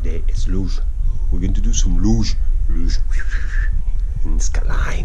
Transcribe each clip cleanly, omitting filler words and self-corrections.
today is luge. We're going to do some luge in Skyline.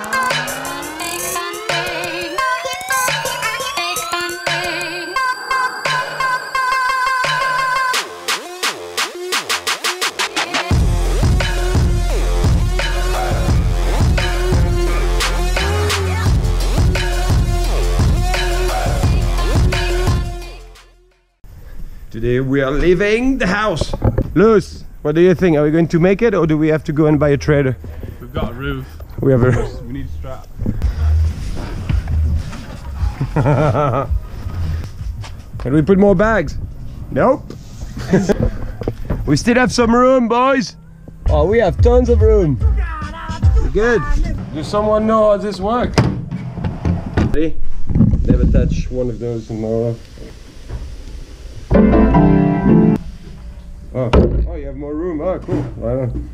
Today we are leaving the house. Luz, what do you think? Are we going to make it, or do we have to go and buy a trailer? We've got a roof. We have a... We need a strap. Can we put more bags? Nope. We still have some room, boys. Oh, we have tons of room. Good. Does someone know how this works? Ready? Never touch one of those tomorrow. Oh, you have more room. Oh, cool. Right on.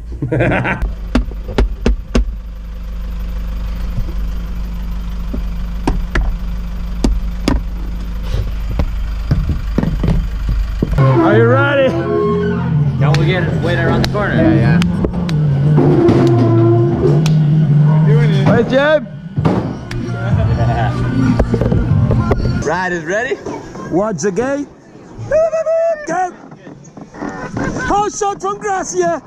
Are you ready? Don't we get it? Wait around the corner. Yeah. We're doing it. Hey, Jeb. Ride is ready. Watch the gate. Go. Hot shot from Gracia.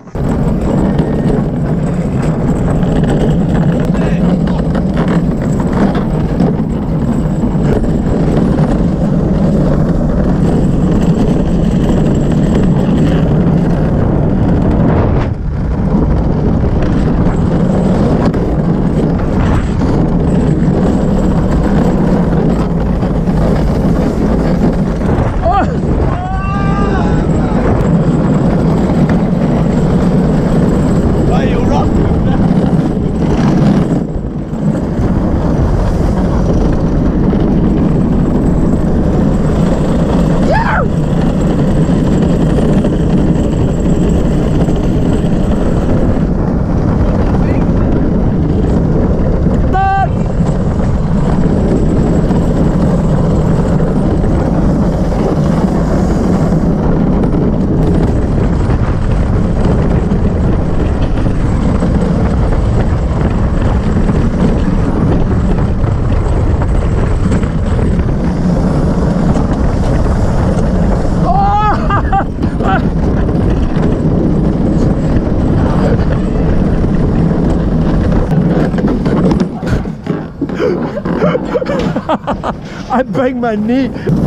I banged my knee.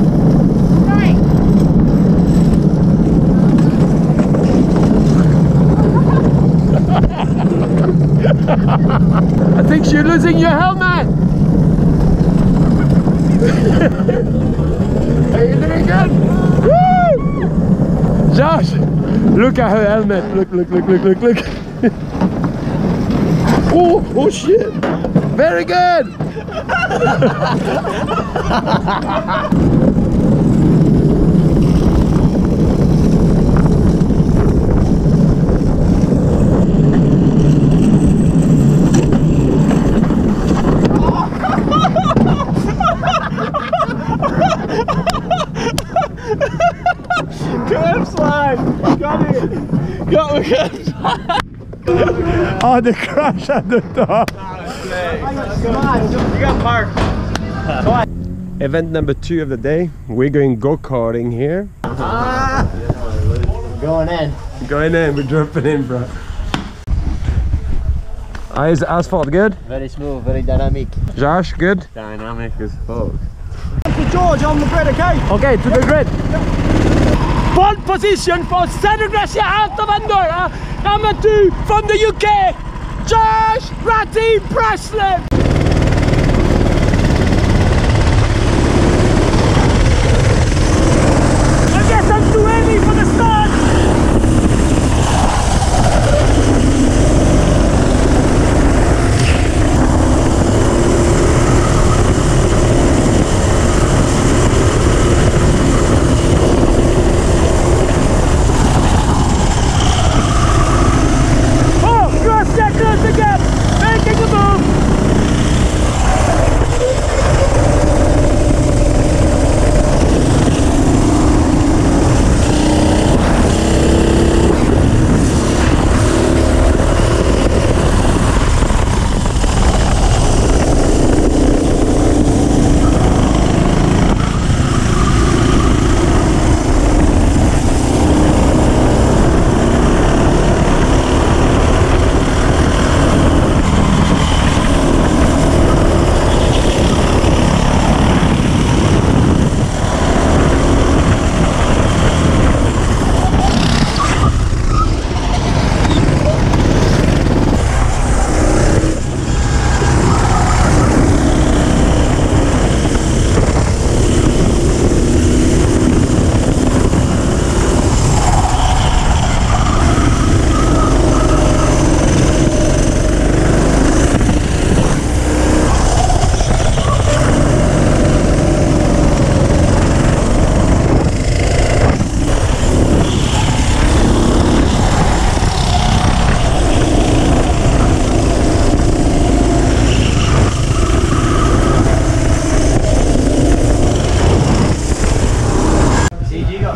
I think you're losing your helmet. Are you doing good? Woo! Josh, look at her helmet. Look. Oh shit. Very good. Curb slide! Got it! Got the curb slide! Oh, the crash at the top. You got parked. Event number 2 of the day. We're going go-karting here. Going in. Going in, we're dropping in, bro. Is the asphalt good? Very smooth, very dynamic. Josh, good? Dynamic as fuck. To George on the grid, okay? Okay, to the grid. Pole position for Cedric Gracia out of Andorra. Number 2 from the UK, Josh Ratty Breslin. I guess I'm too heavy for the start. Oh, Gracia close again, making a move.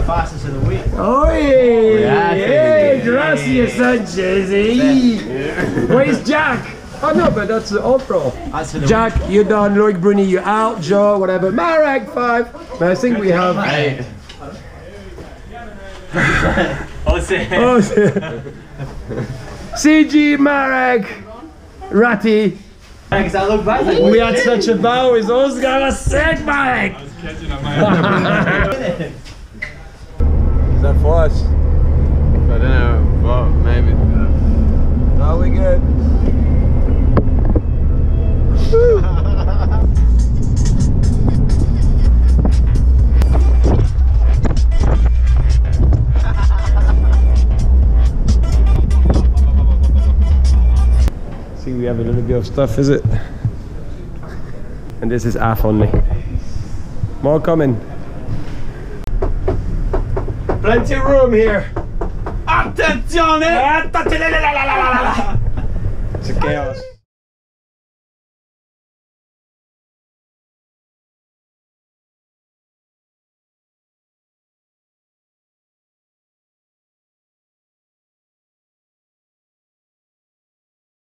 fastest of the week. Oh, hey, gracias, Sanchez. Where's Jack? Oh no, but that's the overall. That's for the Jack, you're done. Loic Bruni, you're out. Joe, whatever. Marek, 5. But I think we have. Hey. Oh, CG, Marek, Ratty. Because I look back like, We had such a bow with those guys. Sick, Marek. Is that for us? I don't know, but maybe. Are we good? See, we have a little bit of stuff, is it? And this is half only. More coming. Plenty of room here. attenzione! It's a chaos.